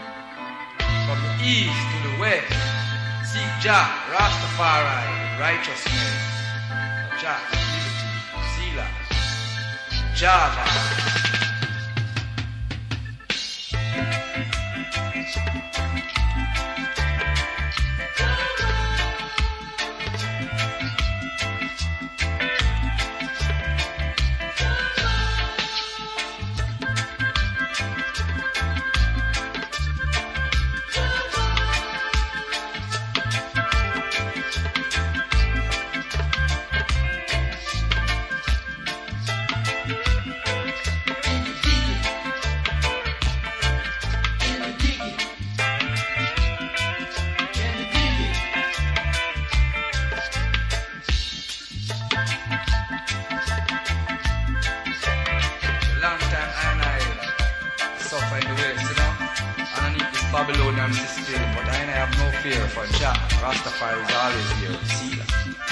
From the east to the west, seek Jah, Rastafari, righteousness. Jah, liberty, Selah, Java. Babylonian system, but I have no fear for Jah. Rastafari is always here. Selah.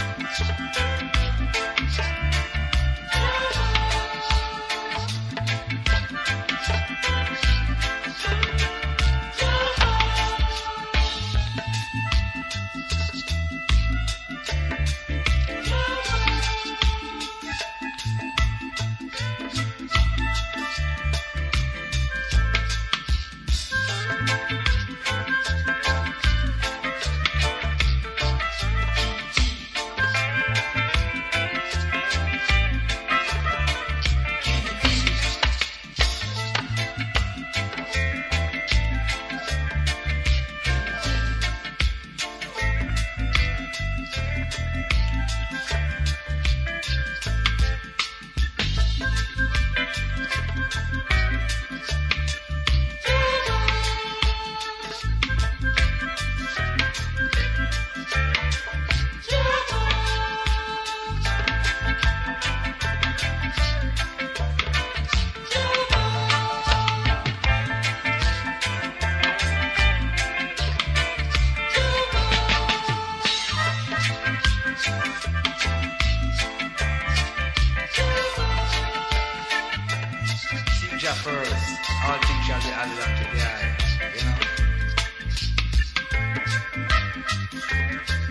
First, all things shall be added unto the eye, you know.